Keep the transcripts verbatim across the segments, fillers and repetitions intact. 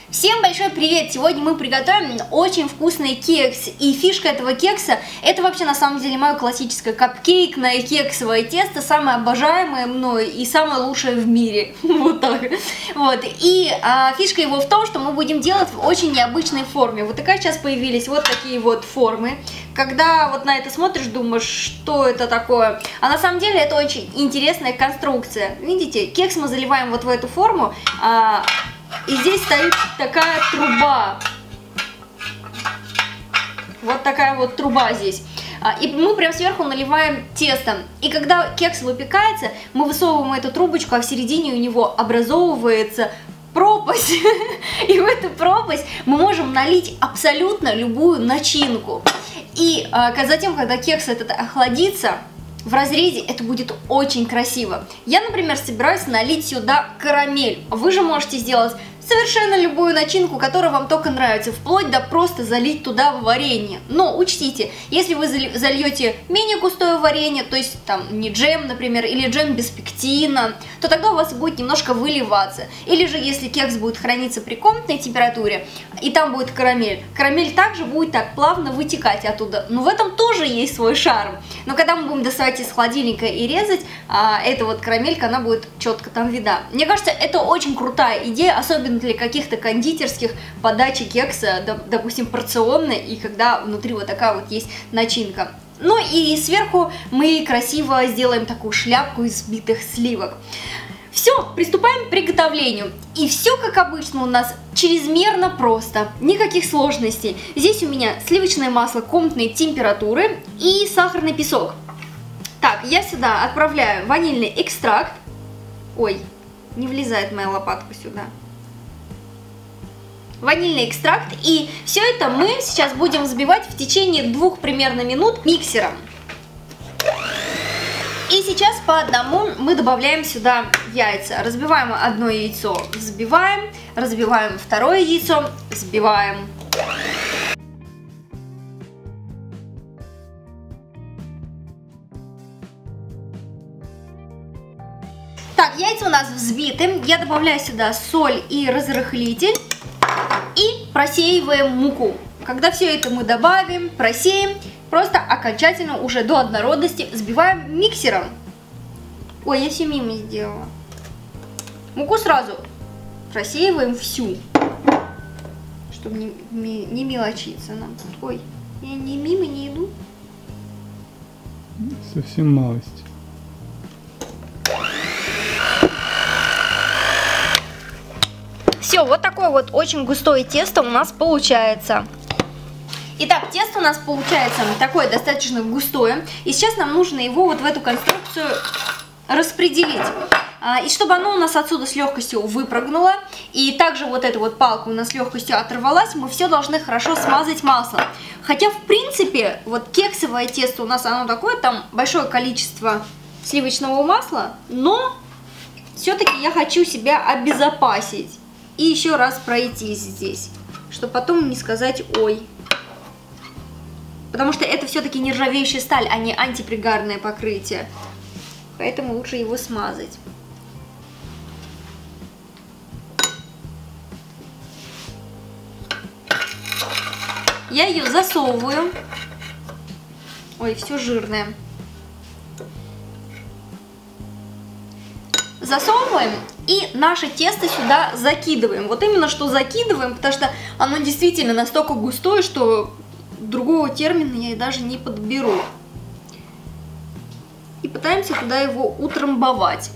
Всем большой привет! Сегодня мы приготовим очень вкусный кекс. И фишка этого кекса, это вообще на самом деле мое классическое капкейкное кексовое тесто, самое обожаемое мной и самое лучшее в мире. Вот так. Вот. И а, фишка его в том, что мы будем делать в очень необычной форме. Вот такая сейчас появились вот такие вот формы. Когда вот на это смотришь, думаешь, что это такое. А на самом деле это очень интересная конструкция. Видите, кекс мы заливаем вот в эту форму. А, И здесь стоит такая труба. Вот такая вот труба здесь. И мы прям сверху наливаем тесто. И когда кекс выпекается, мы высовываем эту трубочку, а в середине у него образовывается пропасть. И в эту пропасть мы можем налить абсолютно любую начинку. И затем, когда кекс этот охладится, в разрезе это будет очень красиво. Я, например, собираюсь налить сюда карамель. Вы же можете сделать совершенно любую начинку, которая вам только нравится, вплоть до просто залить туда варенье. Но учтите, если вы зальете менее густое варенье, то есть там не джем, например, или джем без пектина, то тогда у вас будет немножко выливаться. Или же если кекс будет храниться при комнатной температуре, и там будет карамель, карамель также будет так плавно вытекать оттуда. Но в этом тоже есть свой шарм. Но когда мы будем доставать из холодильника и резать, а, эта вот карамелька, она будет четко там видна. Мне кажется, это очень крутая идея, особенно для каких-то кондитерских подачи кекса, допустим, порционной, и когда внутри вот такая вот есть начинка. Ну и сверху мы красиво сделаем такую шляпку из взбитых сливок. Все, приступаем к приготовлению. И все, как обычно, у нас чрезмерно просто, никаких сложностей. Здесь у меня сливочное масло комнатной температуры и сахарный песок. Так, я сюда отправляю ванильный экстракт. Ой, не влезает моя лопатка сюда. Ванильный экстракт, и все это мы сейчас будем взбивать в течение двух примерно минут миксером. И сейчас по одному мы добавляем сюда яйца. Разбиваем одно яйцо, взбиваем, разбиваем второе яйцо, взбиваем. Так, яйца у нас взбиты, я добавляю сюда соль и разрыхлитель. И просеиваем муку. Когда все это мы добавим, просеем, просто окончательно уже до однородности взбиваем миксером. Ой, я все мимо сделала. Муку сразу просеиваем всю, чтобы не, не, не мелочиться нам. Ой, я не мимо не иду. Совсем малость. Все, вот такое вот очень густое тесто у нас получается. Итак, тесто у нас получается такое достаточно густое. И сейчас нам нужно его вот в эту конструкцию распределить. И чтобы оно у нас отсюда с легкостью выпрыгнуло, и также вот эта вот палка у нас с легкостью оторвалась, мы все должны хорошо смазать маслом. Хотя, в принципе, вот кексовое тесто у нас оно такое, там большое количество сливочного масла, но все-таки я хочу себя обезопасить. И еще раз пройтись здесь, чтобы потом не сказать «ой». Потому что это все-таки нержавеющая сталь, а не антипригарное покрытие. Поэтому лучше его смазать. Я ее засовываю. Ой, все жирное. Засовываем и наше тесто сюда закидываем. Вот именно что закидываем, потому что оно действительно настолько густое, что другого термина я даже не подберу. И пытаемся туда его утрамбовать.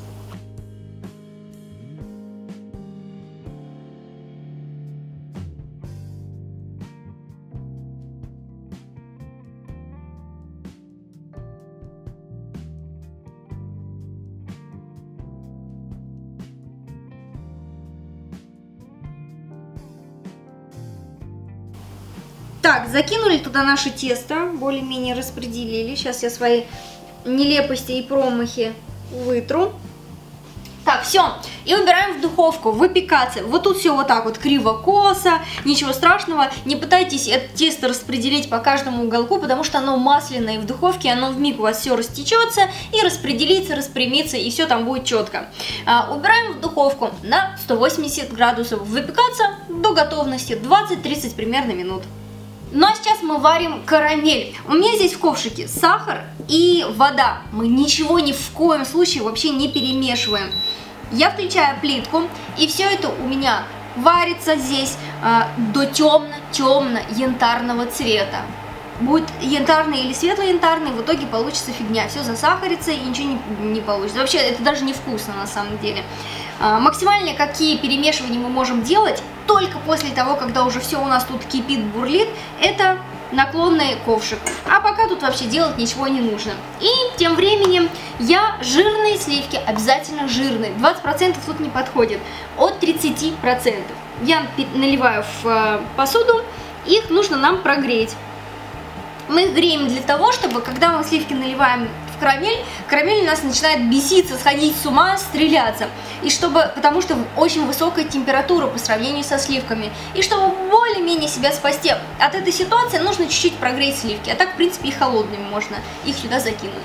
Так, закинули туда наше тесто, более-менее распределили. Сейчас я свои нелепости и промахи вытру. Так, все. И убираем в духовку, выпекаться. Вот тут все вот так вот криво-косо, ничего страшного. Не пытайтесь это тесто распределить по каждому уголку, потому что оно масляное, и в духовке оно вмиг у вас все растечется и распределится, распрямится, и все там будет четко. А, убираем в духовку на сто восемьдесят градусов. Выпекаться до готовности, двадцать-тридцать примерно минут. Ну а сейчас мы варим карамель. У меня здесь в ковшике сахар и вода. Мы ничего ни в коем случае вообще не перемешиваем. Я включаю плитку, и все это у меня варится здесь э, до темно-темно-янтарного цвета. Будет янтарный или светло-янтарный, в итоге получится фигня. Все засахарится и ничего не, не получится. Вообще это даже невкусно на самом деле. Э, максимально какие перемешивания мы можем делать только после того, когда уже все у нас тут кипит, бурлит, это наклонный ковшик. А пока тут вообще делать ничего не нужно. И тем временем я жирные сливки, обязательно жирные, двадцать процентов тут не подходит, от тридцати процентов. Я наливаю в посуду, их нужно нам прогреть. Мы их греем для того, чтобы когда мы сливки наливаем в карамель, карамель у нас начинает беситься, сходить с ума, стреляться. И чтобы, потому что очень высокая температура по сравнению со сливками. И чтобы более-менее себя спасти от этой ситуации, нужно чуть-чуть прогреть сливки. А так, в принципе, и холодными можно их сюда закинуть.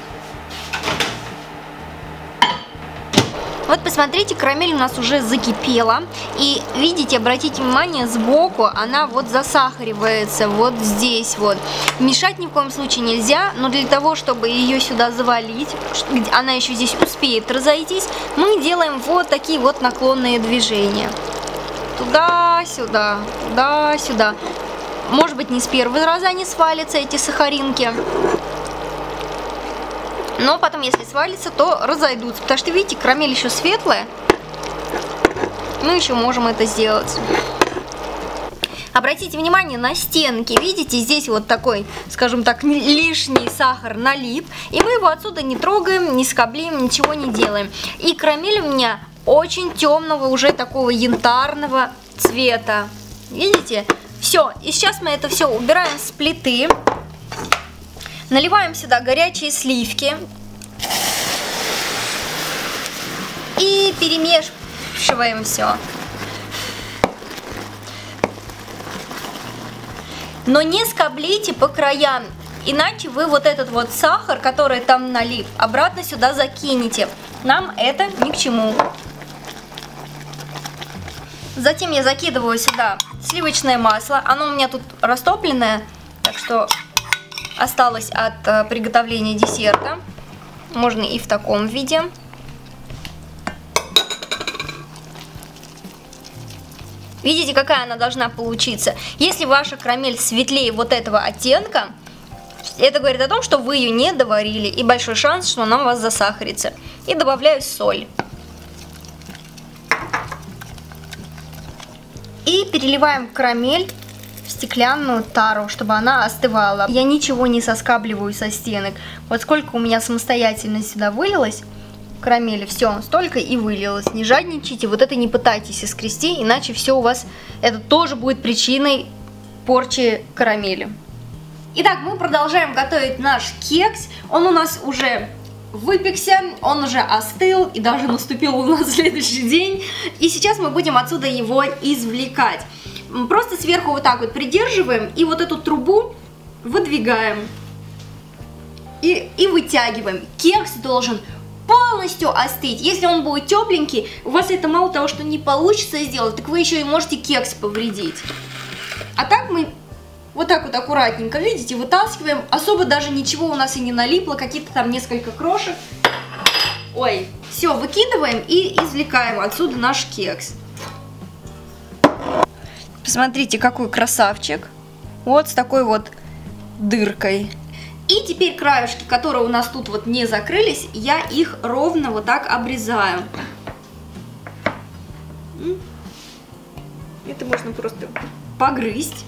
Вот посмотрите, карамель у нас уже закипела. И видите, обратите внимание, сбоку она вот засахаривается, вот здесь вот. Мешать ни в коем случае нельзя, но для того, чтобы ее сюда завалить, она еще здесь успеет разойтись, мы делаем вот такие вот наклонные движения. Туда-сюда, туда-сюда. Может быть, не с первого раза они свалятся, эти сахаринки. Но потом, если свалится, то разойдутся. Потому что, видите, карамель еще светлая. Мы еще можем это сделать. Обратите внимание на стенки. Видите, здесь вот такой, скажем так, лишний сахар налип. И мы его отсюда не трогаем, не скоблим, ничего не делаем. И карамель у меня очень темного, уже такого янтарного цвета. Видите? Все. И сейчас мы это все убираем с плиты. Наливаем сюда горячие сливки и перемешиваем все. Но не скоблите по краям, иначе вы вот этот вот сахар, который там налип, обратно сюда закинете. Нам это ни к чему. Затем я закидываю сюда сливочное масло. Оно у меня тут растопленное, так что осталось от э, приготовления десерта. Можно и в таком виде. Видите, какая она должна получиться? Если ваша карамель светлее вот этого оттенка, это говорит о том, что вы ее не доварили. И большой шанс, что она у вас засахарится. И добавляю соль. И переливаем карамель в стеклянную тару, чтобы она остывала. Я ничего не соскабливаю со стенок. Вот сколько у меня самостоятельно сюда вылилось карамели, все, столько и вылилось. Не жадничайте, вот это не пытайтесь искрести, иначе все у вас, это тоже будет причиной порчи карамели. Итак, мы продолжаем готовить наш кекс. Он у нас уже выпекся, он уже остыл и даже наступил у нас следующий день. И сейчас мы будем отсюда его извлекать. Просто сверху вот так вот придерживаем и вот эту трубу выдвигаем и, и вытягиваем. Кекс должен полностью остыть. Если он будет тепленький, у вас это мало того, что не получится сделать, так вы еще и можете кекс повредить. А так мы вот так вот аккуратненько, видите, вытаскиваем. Особо даже ничего у нас и не налипло, какие-то там несколько крошек. Ой, все, выкидываем и извлекаем отсюда наш кекс. Посмотрите, какой красавчик. Вот с такой вот дыркой. И теперь краешки, которые у нас тут вот не закрылись, я их ровно вот так обрезаю. Это можно просто погрызть.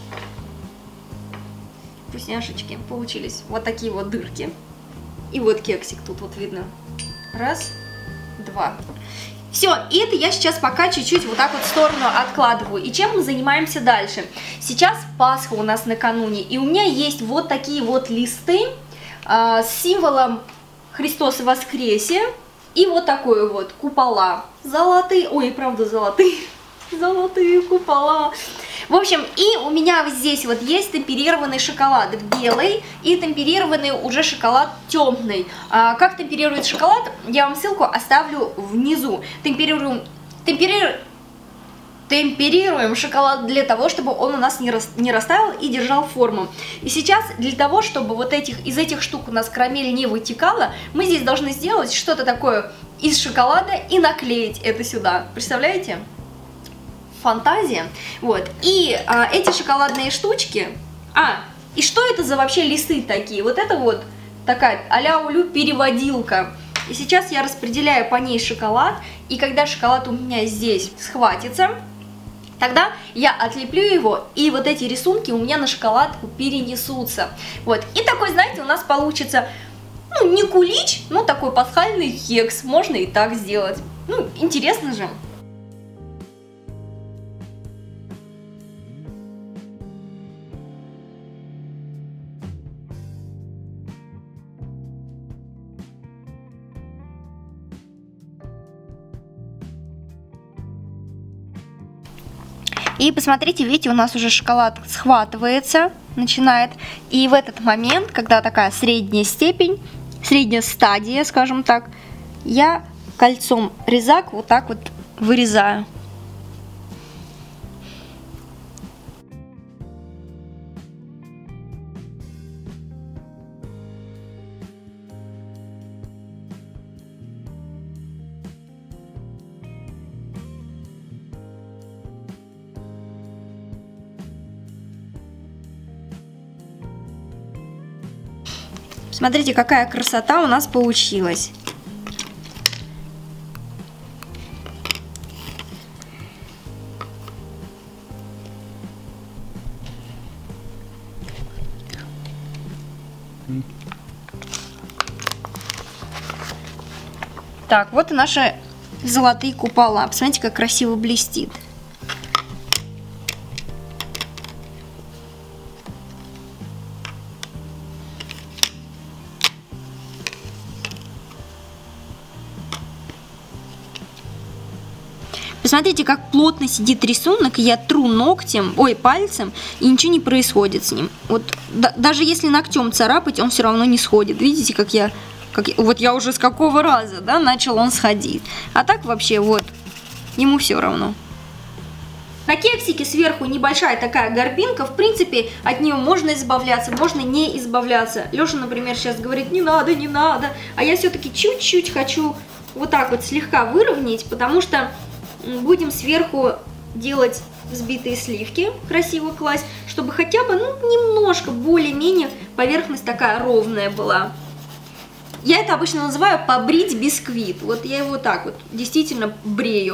Вкусняшечки. Получились вот такие вот дырки. И вот кексик тут вот видно. Раз, два. Все, и это я сейчас пока чуть-чуть вот так вот в сторону откладываю. И чем мы занимаемся дальше? Сейчас Пасха у нас накануне, и у меня есть вот такие вот листы э, с символом Христос воскресе. И вот такой вот купола. Золотые, ой, правда золотые, золотые купола. В общем, и у меня вот здесь вот есть темперированный шоколад белый и темперированный уже шоколад темный. А как темперирует шоколад, я вам ссылку оставлю внизу. Темперируем, темперир... темперируем шоколад для того, чтобы он у нас не, рас, не растаял и держал форму. И сейчас для того, чтобы вот этих, из этих штук у нас карамель не вытекала, мы здесь должны сделать что-то такое из шоколада и наклеить это сюда. Представляете? Фантазия. Вот. И а, эти шоколадные штучки... А, и что это за вообще листы такие? Вот это вот такая а-ля улю переводилка. И сейчас я распределяю по ней шоколад, и когда шоколад у меня здесь схватится, тогда я отлеплю его, и вот эти рисунки у меня на шоколадку перенесутся. Вот, и такой, знаете, у нас получится, ну, не кулич, но такой пасхальный кекс, можно и так сделать. Ну, интересно же. И посмотрите, видите, у нас уже шоколад схватывается, начинает. И в этот момент, когда такая средняя степень, средняя стадия, скажем так, я кольцом резак вот так вот вырезаю. Смотрите, какая красота у нас получилась. Так, вот и наши золотые купола. Посмотрите, как красиво блестит. Посмотрите, как плотно сидит рисунок, я тру ногтем, ой, пальцем, и ничего не происходит с ним. Вот да, даже если ногтем царапать, он все равно не сходит. Видите, как я, как, вот я уже с какого раза, да, начал он сходить. А так вообще, вот, ему все равно. На кексике сверху небольшая такая горбинка, в принципе, от нее можно избавляться, можно не избавляться. Леша, например, сейчас говорит, не надо, не надо, а я все-таки чуть-чуть хочу вот так вот слегка выровнять, потому что будем сверху делать взбитые сливки, красиво класть, чтобы хотя бы, ну, немножко, более-менее поверхность такая ровная была. Я это обычно называю побрить бисквит. Вот я его так вот действительно брею.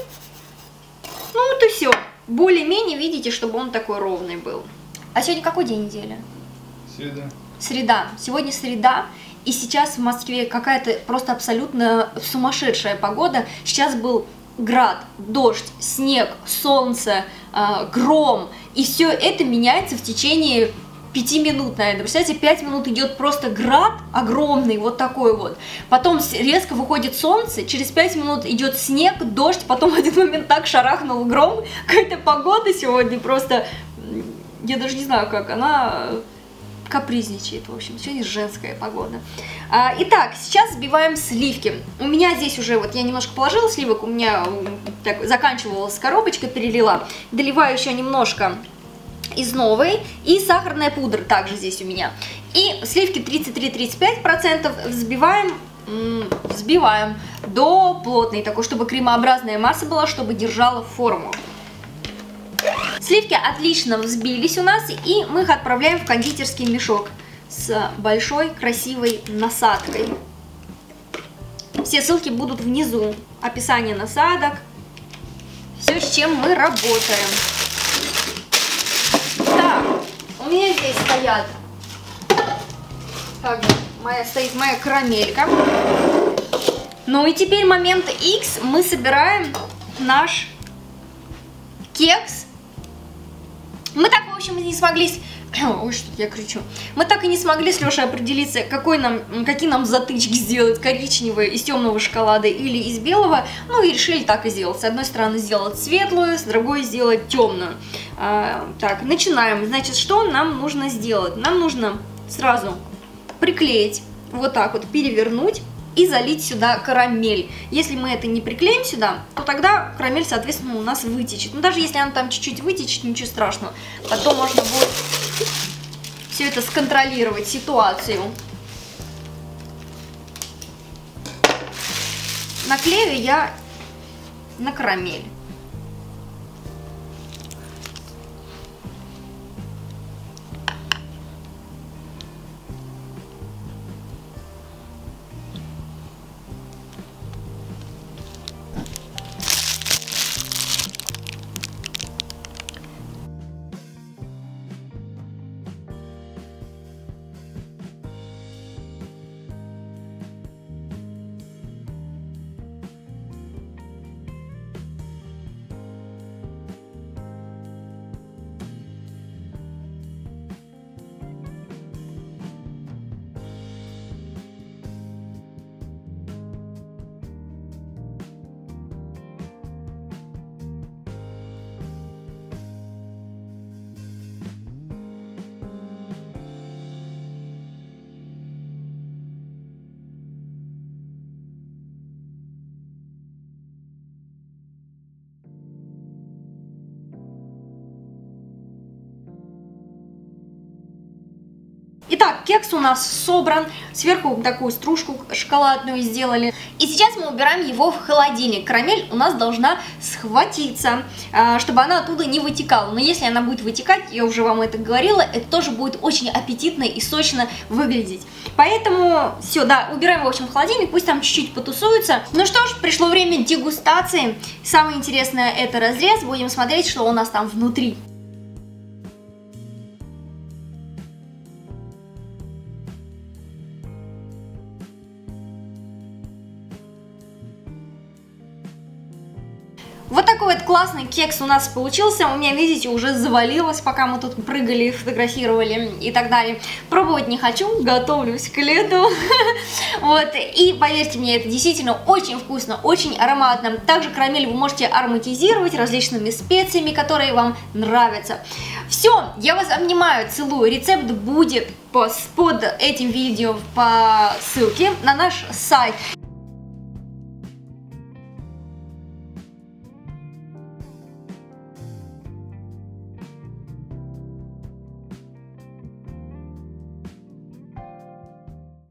Ну, вот и все. Более-менее, видите, чтобы он такой ровный был. А сегодня какой день недели? Среда. Среда. Сегодня среда. И сейчас в Москве какая-то просто абсолютно сумасшедшая погода. Сейчас был град, дождь, снег, солнце, э, гром, и все это меняется в течение пяти минут, наверное. Представляете, пять минут идет просто град огромный, вот такой вот. Потом резко выходит солнце, через пять минут идет снег, дождь, потом в один момент так шарахнул гром. Какая-то погода сегодня просто, я даже не знаю как, она капризничает, в общем, сегодня женская погода. А, итак, сейчас взбиваем сливки. У меня здесь уже, вот я немножко положила сливок, у меня так, заканчивалась коробочка, перелила. Доливаю еще немножко из новой, и сахарная пудра также здесь у меня. И сливки тридцать три — тридцать пять процентов взбиваем, взбиваем до плотной, такой, чтобы кремообразная масса была, чтобы держала форму. Сливки отлично взбились у нас, и мы их отправляем в кондитерский мешок с большой красивой насадкой. Все ссылки будут внизу. Описание насадок. Все, с чем мы работаем. Так, у меня здесь стоят... Так, моя, стоит моя карамелька. Ну и теперь момент X. Мы собираем наш кекс. Мы так, в общем, и не смогли... Ой, что я кричу. Мы так и не смогли с Лешей определиться, какой нам, какие нам затычки сделать, коричневые из темного шоколада или из белого. Ну и решили так и сделать. С одной стороны сделать светлую, с другой сделать темную. А, так, начинаем. Значит, что нам нужно сделать? Нам нужно сразу приклеить, вот так вот перевернуть и залить сюда карамель. Если мы это не приклеим сюда, то тогда карамель, соответственно, у нас вытечет. Но даже если она там чуть-чуть вытечет, ничего страшного. Потом можно будет все это сконтролировать, ситуацию. Наклею я на карамель. Итак, кекс у нас собран, сверху такую стружку шоколадную сделали. И сейчас мы убираем его в холодильник. Карамель у нас должна схватиться, чтобы она оттуда не вытекала. Но если она будет вытекать, я уже вам это говорила, это тоже будет очень аппетитно и сочно выглядеть. Поэтому все, да, убираем его, в общем, в холодильник, пусть там чуть-чуть потусуется. Ну что ж, пришло время дегустации. Самое интересное — это разрез. Будем смотреть, что у нас там внутри. Вот такой вот классный кекс у нас получился. У меня, видите, уже завалилось, пока мы тут прыгали, фотографировали и так далее. Пробовать не хочу, готовлюсь к лету. Вот, и поверьте мне, это действительно очень вкусно, очень ароматно. Также карамель вы можете ароматизировать различными специями, которые вам нравятся. Все, я вас обнимаю, целую. Рецепт будет под этим видео по ссылке на наш сайт.